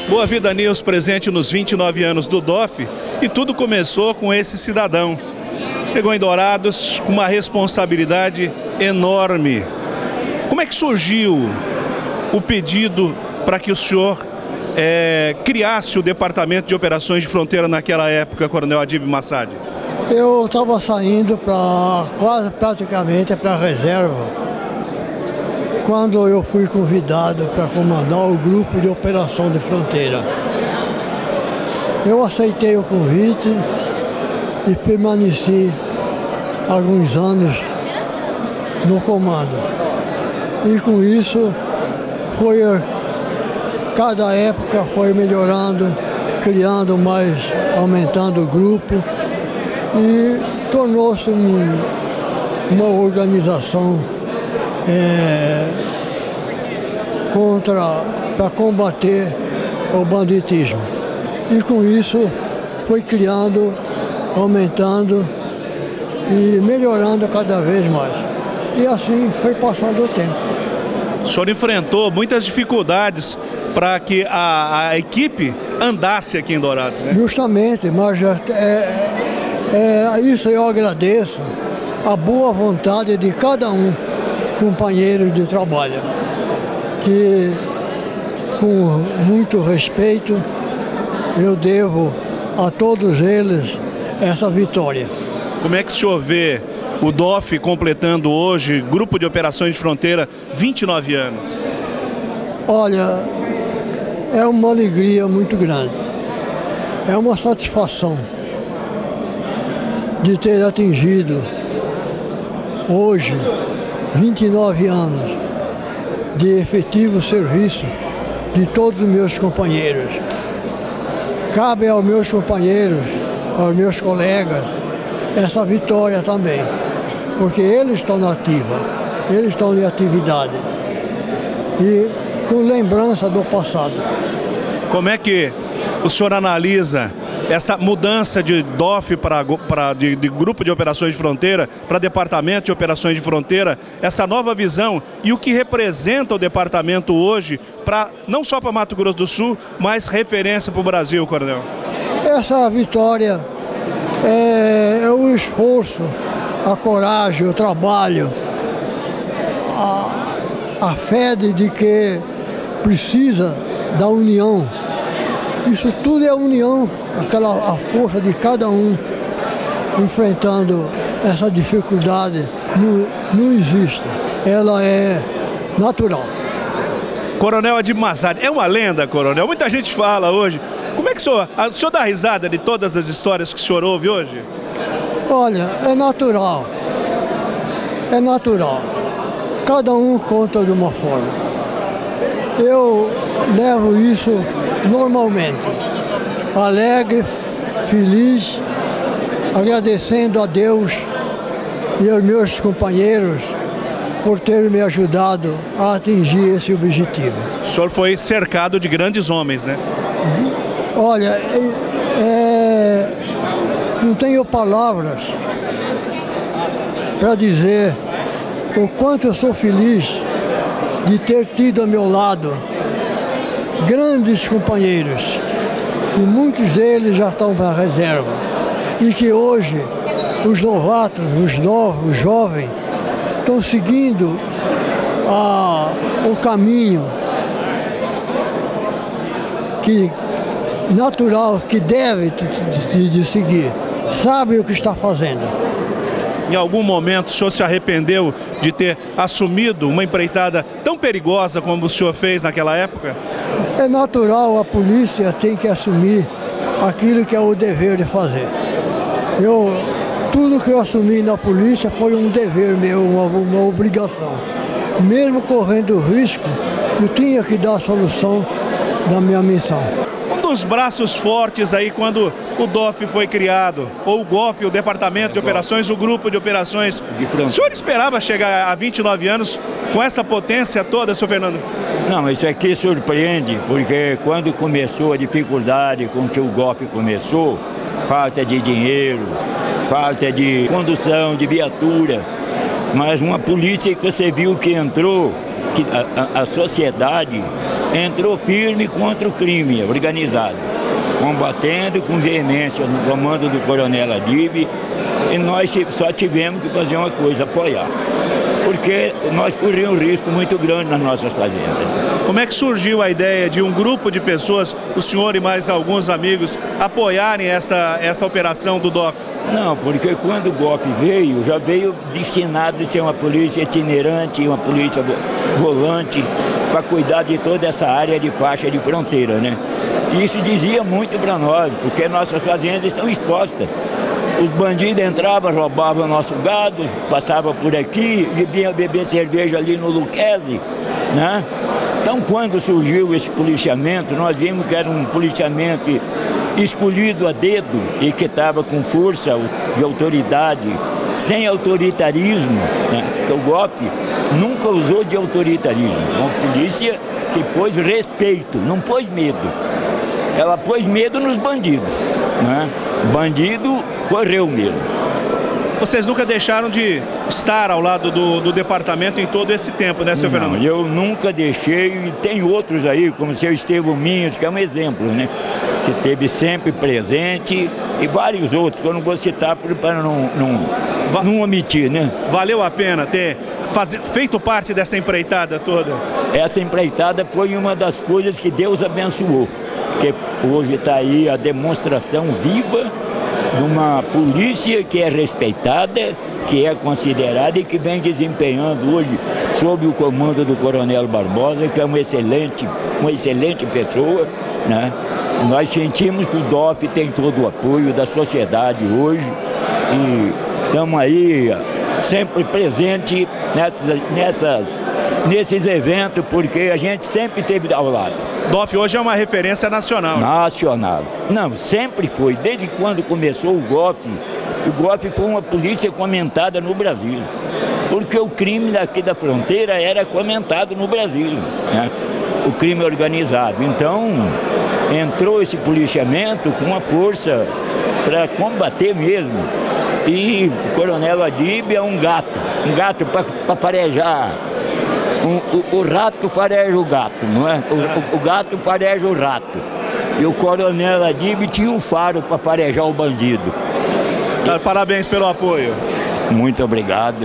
Boa Vida News presente nos 29 anos do DOF, e tudo começou com esse cidadão. Chegou em Dourados com uma responsabilidade enorme. Como é que surgiu o pedido para que o senhor criasse o Departamento de Operações de Fronteira naquela época, Coronel Adib Massad? Eu estava saindo praticamente para a reserva, quando eu fui convidado para comandar o grupo de operação de fronteira. Eu aceitei o convite e permaneci alguns anos no comando. E com isso, cada época foi melhorando, criando mais, aumentando o grupo, e tornou-se uma organização para combater o banditismo. E com isso foi criando, aumentando e melhorando cada vez mais. E assim foi passando o tempo. O senhor enfrentou muitas dificuldades para que a equipe andasse aqui em Dourados, né? Justamente, mas isso eu agradeço a boa vontade de cada um, companheiros de trabalho, que com muito respeito eu devo a todos eles essa vitória. Como é que o senhor vê o DOF completando hoje, Grupo de Operações de Fronteira, 29 anos? Olha, é uma alegria muito grande, é uma satisfação de ter atingido hoje 29 anos de efetivo serviço de todos os meus companheiros. Cabe aos meus companheiros, aos meus colegas, essa vitória também, porque eles estão na ativa, eles estão em atividade e com lembrança do passado. Como é que o senhor analisa essa mudança de DOF de Grupo de Operações de Fronteira para Departamento de Operações de Fronteira, essa nova visão e o que representa o departamento hoje, não só para Mato Grosso do Sul, mas referência para o Brasil, Coronel? Essa vitória é o esforço, a coragem, o trabalho, a fé de que precisa da união. Isso tudo é união, a força de cada um enfrentando essa dificuldade não existe, ela é natural. Coronel Adib Massad, é uma lenda, Coronel, muita gente fala hoje. Como é que o senhor dá risada de todas as histórias que o senhor ouve hoje? Olha, é natural, cada um conta de uma forma. Eu levo isso normalmente, alegre, feliz, agradecendo a Deus e aos meus companheiros por terem me ajudado a atingir esse objetivo. O senhor foi cercado de grandes homens, né? Olha, não tenho palavras para dizer o quanto eu sou feliz de ter tido ao meu lado grandes companheiros, e muitos deles já estão para a reserva, e que hoje os novatos, os novos, os jovens, estão seguindo o caminho natural que deve de seguir, sabe o que está fazendo. Em algum momento o senhor se arrependeu de ter assumido uma empreitada tão perigosa como o senhor fez naquela época? É natural, a polícia tem que assumir aquilo que é o dever de fazer. Tudo que eu assumi na polícia foi um dever meu, uma obrigação. Mesmo correndo risco, eu tinha que dar a solução da minha missão. Um dos braços fortes aí quando o DOF foi criado, ou o GOF, o Departamento de Operações, o Grupo de Operações. O senhor esperava chegar a 29 anos com essa potência toda, senhor Fernando? Não, isso aqui surpreende, porque quando começou a dificuldade com que o GOF começou, falta de dinheiro, falta de condução, de viatura, mas uma polícia que você viu que entrou, que a sociedade entrou firme contra o crime organizado, combatendo com veemência no comando do Coronel Adib, e nós só tivemos que fazer uma coisa, apoiar, porque nós corríamos um risco muito grande nas nossas fazendas. Como é que surgiu a ideia de um grupo de pessoas, o senhor e mais alguns amigos, apoiarem esta operação do DOF? Não, porque quando o golpe veio, já veio destinado a ser uma polícia itinerante, uma polícia volante, para cuidar de toda essa área de faixa de fronteira, né? E isso dizia muito para nós, porque nossas fazendas estão expostas. Os bandidos entravam, roubavam nosso gado, passavam por aqui, vinham beber cerveja ali no Luquezzi, né? Então, quando surgiu esse policiamento, nós vimos que era um policiamento escolhido a dedo e que estava com força de autoridade, sem autoritarismo, né? O golpe nunca usou de autoritarismo. Uma polícia que pôs respeito, não pôs medo. Ela pôs medo nos bandidos, né? Bandido correu medo. Vocês nunca deixaram de estar ao lado do departamento em todo esse tempo, né, seu Fernando? Eu nunca deixei, e tem outros aí, como o seu Estevão Minhas, que é um exemplo, né? Que esteve sempre presente, e vários outros, que eu não vou citar para não omitir, né? Valeu a pena ter feito parte dessa empreitada toda? Essa empreitada foi uma das coisas que Deus abençoou, porque hoje está aí a demonstração viva de uma polícia que é respeitada, que é considerada e que vem desempenhando hoje sob o comando do Coronel Barbosa, que é uma excelente pessoa, né? Nós sentimos que o DOF tem todo o apoio da sociedade hoje e estamos aí sempre presente nesses eventos, porque a gente sempre esteve ao lado. DOF hoje é uma referência nacional. Nacional. Não, sempre foi. Desde quando começou o golpe foi uma polícia comentada no Brasil. Porque o crime daqui da fronteira era comentado no Brasil, né? O crime organizado. Então, entrou esse policiamento com uma força para combater mesmo. E o Coronel Adib é um gato para farejar. O rato fareja o gato, não é? O gato fareja o rato. E o Coronel Adib tinha um faro para farejar o bandido. Parabéns pelo apoio. Muito obrigado,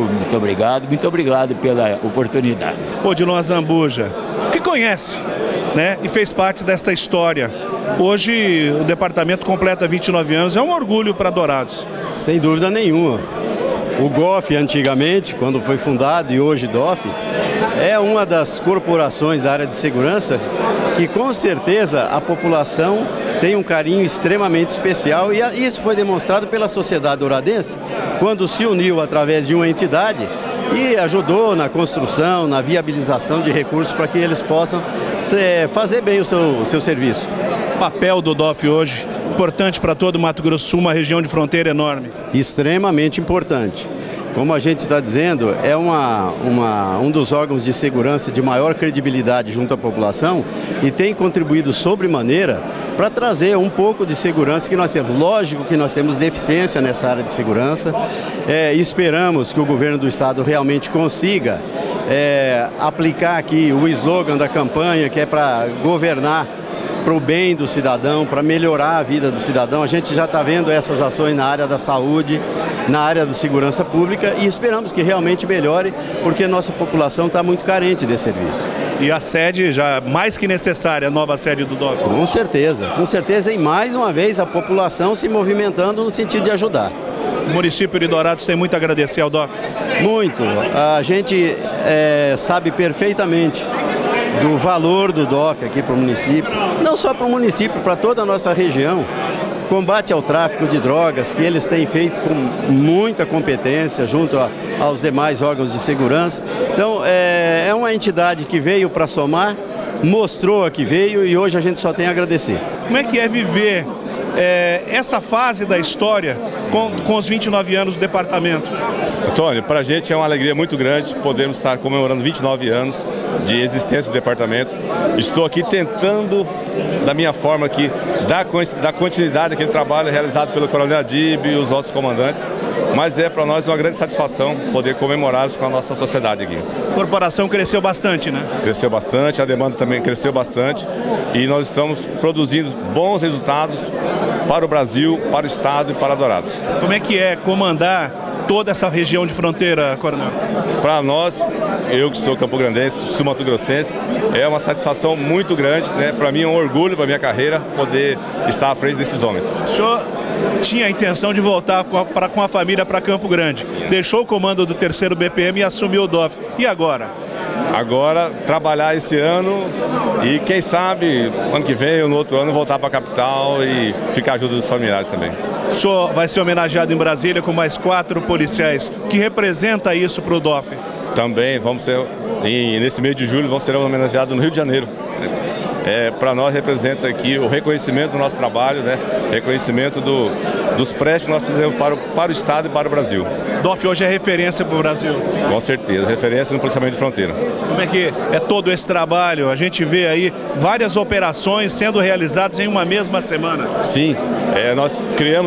muito obrigado pela oportunidade. Odilon Azambuja, que conhece, né, e fez parte desta história. Hoje o departamento completa 29 anos, é um orgulho para Dourados. Sem dúvida nenhuma. O GOF, antigamente, quando foi fundado, e hoje DOF, é uma das corporações da área de segurança que, com certeza, a população tem um carinho extremamente especial, e isso foi demonstrado pela sociedade douradense, quando se uniu através de uma entidade e ajudou na construção, na viabilização de recursos para que eles possam fazer bem o seu serviço. O papel do DOF hoje, importante para todo o Mato Grosso do Sul, uma região de fronteira enorme. Extremamente importante. Como a gente está dizendo, é um dos órgãos de segurança de maior credibilidade junto à população e tem contribuído sobremaneira para trazer um pouco de segurança que nós temos. Lógico que nós temos deficiência nessa área de segurança. Esperamos que o governo do estado realmente consiga aplicar aqui o slogan da campanha, que é para governar para o bem do cidadão, para melhorar a vida do cidadão. A gente já está vendo essas ações na área da saúde, na área da segurança pública, e esperamos que realmente melhore, porque nossa população está muito carente desse serviço. E a sede já mais que necessária, a nova sede do DOF? Com certeza, e mais uma vez a população se movimentando no sentido de ajudar. O município de Dourados tem muito a agradecer ao DOF? Muito. A gente sabe perfeitamente do valor do DOF aqui para o município, não só para o município, para toda a nossa região. Combate ao tráfico de drogas, que eles têm feito com muita competência junto aos demais órgãos de segurança. Então, é uma entidade que veio para somar, mostrou a que veio, e hoje a gente só tem a agradecer. Como é que é viver essa fase da história com os 29 anos do departamento? Antônio, para a gente é uma alegria muito grande podermos estar comemorando 29 anos de existência do departamento. Estou aqui tentando, da minha forma aqui, dar continuidade àquele trabalho realizado pelo Coronel Adib e os outros comandantes, mas é para nós uma grande satisfação poder comemorá-los com a nossa sociedade aqui. A corporação cresceu bastante, né? Cresceu bastante, a demanda também cresceu bastante e nós estamos produzindo bons resultados para o Brasil, para o Estado e para Dourados. Como é que é comandar toda essa região de fronteira, Coronel? Para nós, eu que sou campograndense, sul mato-grossense, é uma satisfação muito grande, né? Para mim é um orgulho para a minha carreira poder estar à frente desses homens. O senhor tinha a intenção de voltar com a família para Campo Grande, deixou o comando do 3º BPM e assumiu o DOF. E agora? Agora, trabalhar esse ano e quem sabe, ano que vem ou no outro ano, voltar para a capital e ficar junto dos familiares também. O senhor vai ser homenageado em Brasília com mais 4 policiais. O que representa isso para o DOF? Também vamos ser, nesse mês de julho, vamos ser homenageados no Rio de Janeiro. Para nós representa aqui o reconhecimento do nosso trabalho, né? Reconhecimento dos prestes que nós fizemos para o Estado e para o Brasil. DOF hoje é referência para o Brasil? Com certeza, referência no policiamento de fronteira. Como é que é todo esse trabalho? A gente vê aí várias operações sendo realizadas em uma mesma semana. Sim, nós criamos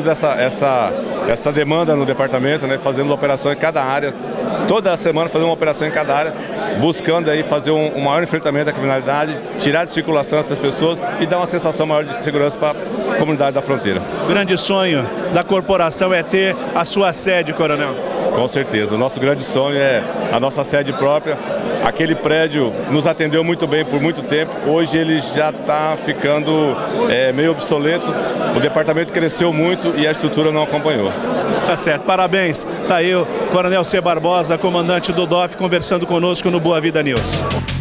essa demanda no departamento, né? Fazendo operações em cada área. Toda semana fazendo uma operação em cada área, buscando aí fazer um maior enfrentamento da criminalidade, tirar de circulação essas pessoas e dar uma sensação maior de segurança para a comunidade da fronteira. O grande sonho da corporação é ter a sua sede, Coronel? Com certeza. O nosso grande sonho é a nossa sede própria. Aquele prédio nos atendeu muito bem por muito tempo. Hoje ele já está ficando meio obsoleto. O departamento cresceu muito e a estrutura não acompanhou. Tá certo. Parabéns. Tá aí o Coronel C. Barbosa, comandante do DOF, conversando conosco no Boa Vida News.